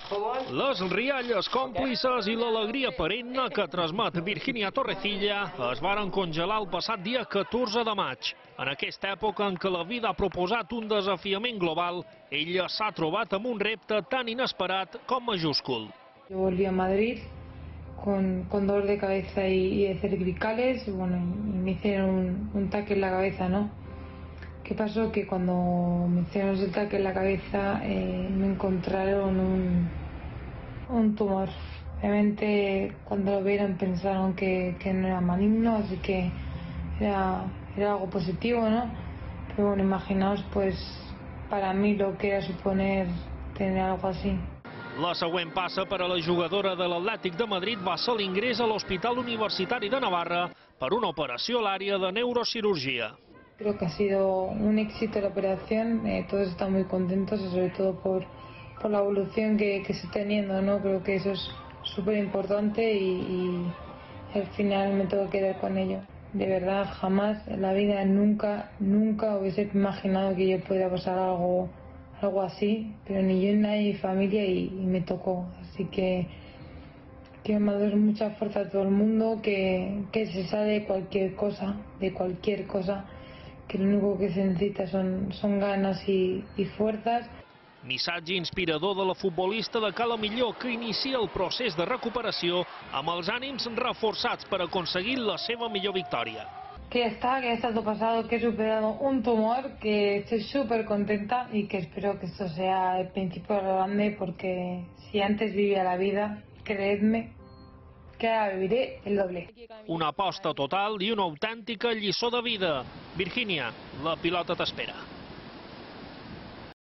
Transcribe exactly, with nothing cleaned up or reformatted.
Les rialles còmplices i l'alegria perenne que transmet Virginia Torrecilla es varen congelar el passat dia catorze de maig. En aquesta època en què la vida ha proposat un desafiament global, ella s'ha trobat amb un repte tan inesperat com majúscul. Yo volví a Madrid con, con dolor de cabeza y, y de cervicales, y bueno, y me hicieron un, un taque en la cabeza, ¿no? ¿Qué pasó? Que cuando me hicieron el taque en la cabeza eh, me encontraron un, un tumor. Obviamente cuando lo vieron pensaron que, que no era maligno, así que era, era algo positivo, ¿no? Pero bueno, imaginaos pues para mí lo que era suponer tener algo así. La següent passa per a la jugadora de l'Atlètic de Madrid va ser l'ingrés a l'Hospital Universitari de Navarra per una operació a l'àrea de neurocirurgia. Creo que ha sido un éxito la operación, eh, todos están muy contentos y sobre todo por, por la evolución que, que se está teniendo, ¿no? Creo que eso es súper importante y, y al final me tengo que quedar con ello. De verdad, jamás en la vida, nunca, nunca hubiese imaginado que yo pudiera pasar algo, algo así, pero ni yo ni nadie de mi familia y, y me tocó. Así que quiero mandar mucha fuerza a todo el mundo, que, que se sale de cualquier cosa, de cualquier cosa, que lo único que se necesita son, son ganas i, i fuerzas. Missatge inspirador de la futbolista de Cala Millor que inicia el procés de recuperació amb els ànims reforçats per aconseguir la seva millor victòria. Que ya está, que ya está todo pasado, que he superado un tumor, que estoy súper contenta y que espero que esto sea el principio de lo grande, porque si antes vivía la vida, creedme, que ara viviré el doble. Una aposta total i una autèntica lliçó de vida. Virginia, la pilota t'espera.